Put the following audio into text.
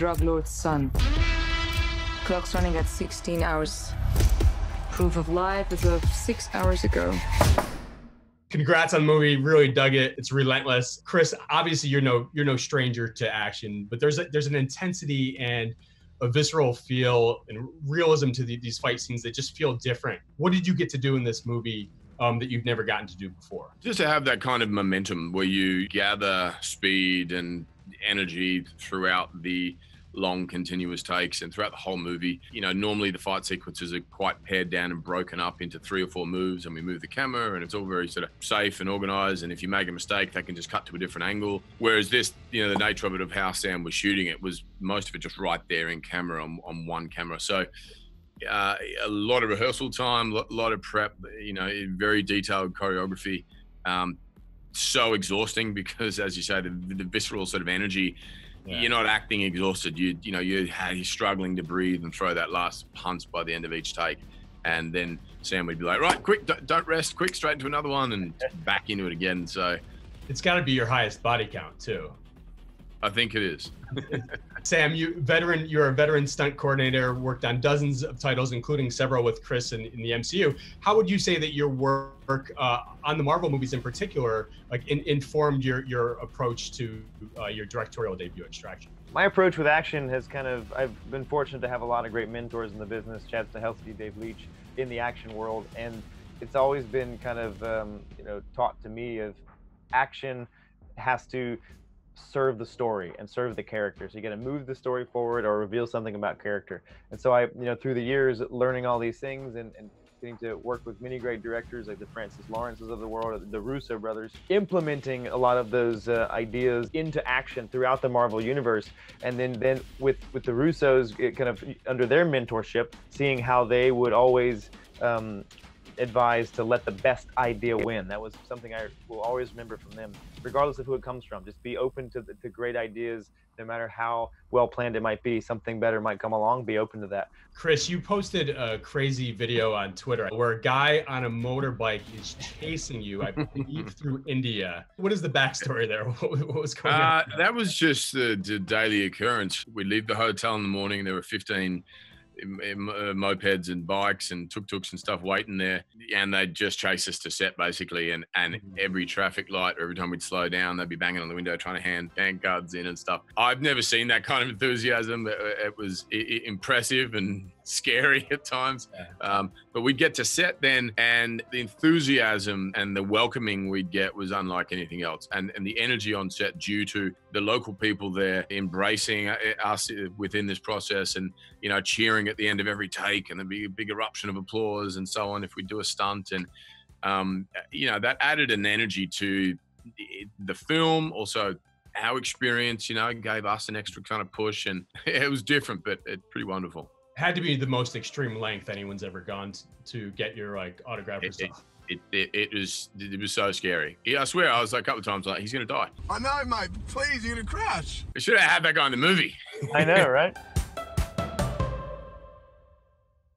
drug lord's son. Clock's running at 16 hours. Proof of life as of 6 hours ago. Congrats on the movie. Really dug it. It's relentless. Chris, obviously you're no stranger to action, but there's an intensity and a visceral feel and realism to these fight scenes that just feel different. What did you get to do in this movie that you've never gotten to do before? Just to have that kind of momentum where you gather speed and energy throughout the long continuous takes and throughout the whole movie. You know, normally the fight sequences are quite pared down and broken up into 3 or 4 moves, and we move the camera and it's all very sort of safe and organized, and if you make a mistake they can just cut to a different angle. Whereas this, you know, the nature of it, of how Sam was shooting it, was most of it just right there in camera on one camera. So a lot of rehearsal time, a lot of prep, you know, very detailed choreography. So exhausting because, as you say, the visceral sort of energy. Yeah. You're not acting exhausted. You're struggling to breathe and throw that last punch by the end of each take, and then Sam would be like, "Right, quick, don't rest, quick, straight into another one," and back into it again. So it's got to be your highest body count too. I think it is. Sam, you're a veteran stunt coordinator, worked on dozens of titles, including several with Chris in the MCU. How would you say that your work on the Marvel movies in particular, like informed your approach to your directorial debut, Extraction? My approach with action has I've been fortunate to have a lot of great mentors in the business, Chad Stahelski, Dave Leitch, in the action world. And it's always been taught to me of action has to serve the story and serve the characters. You got to move the story forward or reveal something about character. And so I, through the years, learning all these things and getting to work with many great directors like the Francis Lawrences of the world, the Russo brothers, implementing a lot of those ideas into action throughout the Marvel universe. And then with the Russos, kind of under their mentorship, seeing how they would always advised to let the best idea win. That was something I will always remember from them, regardless of who it comes from. Just be open to great ideas, no matter how well planned it might be. Something better might come along. Be open to that. Chris, you posted a crazy video on Twitter where a guy on a motorbike is chasing you, I believe, through India. What is the backstory there? What was going on? That was just the daily occurrence. We'd leave the hotel in the morning. There were 15 mopeds and bikes and tuk-tuks and stuff waiting there, and they'd just chase us to set basically, and every traffic light, or every time we'd slow down, they'd be banging on the window trying to hand cards in and stuff. I've never seen that kind of enthusiasm. It was impressive and scary at times. But we'd get to set then, and the enthusiasm and the welcoming we'd get was unlike anything else, and the energy on set due to the local people there embracing us within this process, and cheering at the end of every take, and there'd be a big eruption of applause and so on if we do a stunt. And that added an energy to the film. Also our experience gave us an extra kind of push, and it was different, but it's pretty wonderful. Had to be the most extreme length anyone's ever gone to get your autograph or stuff. It was so scary. I swear, I was like a couple of times like, he's gonna die. I know, mate. Please, you're gonna crash. We should have had that guy in the movie. I know, right?